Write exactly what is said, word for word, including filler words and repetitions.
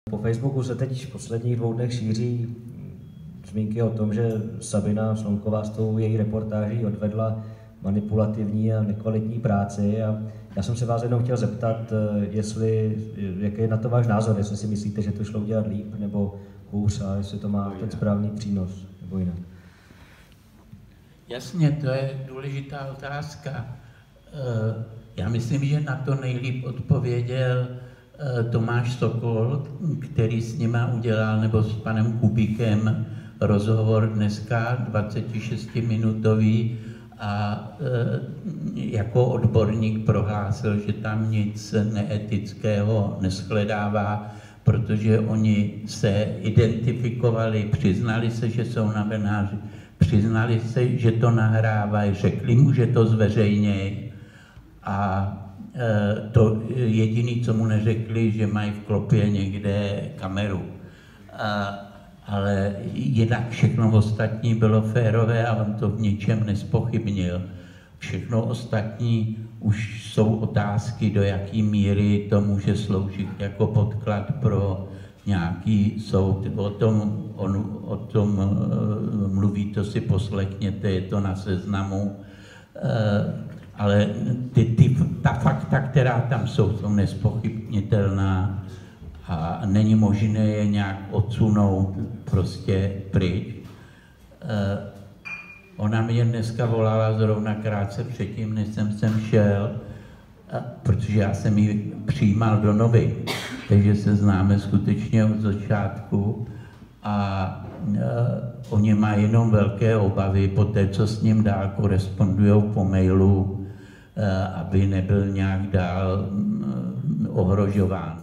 Po Facebooku se teď v posledních dvou dnech šíří zmínky o tom, že Sabina Slonková s tou její reportáží odvedla manipulativní a nekvalitní práci. A já jsem se vás jenom chtěl zeptat, jestli, jaký je na to váš názor, jestli si myslíte, že to šlo udělat líp nebo hůř a jestli to má ten správný přínos nebo jinak. Jasně, to je důležitá otázka. Já myslím, že na to nejlíp odpověděl Tomáš Sokol, který s nima udělal, nebo s panem Kubíkem, rozhovor dneska dvacetišestiminutový a jako odborník prohlásil, že tam nic neetického neshledává, protože oni se identifikovali, přiznali se, že jsou novináři, přiznali se, že to nahrávají, řekli mu, že to zveřejnějí a to jediné, co mu neřekli, že mají v klopě někde kameru. A, ale jinak všechno ostatní bylo férové a on to v ničem nespochybnil. Všechno ostatní už jsou otázky, do jaké míry to může sloužit jako podklad pro nějaký soud. O tom, on, o tom uh, mluví, to si poslechněte, je to na Seznamu. Uh, ale ty, ty, ta fakta, která tam jsou, jsou nespochybnitelná a není možné je nějak odsunout prostě pryč. Uh, ona mě dneska volala zrovna krátce předtím, než jsem sem šel, uh, protože já jsem ji přijímal do novin, takže se známe skutečně od začátku a uh, oni mají jenom velké obavy po té, co s ním dál korespondují po mailu, aby nebyl nějak dál ohrožován.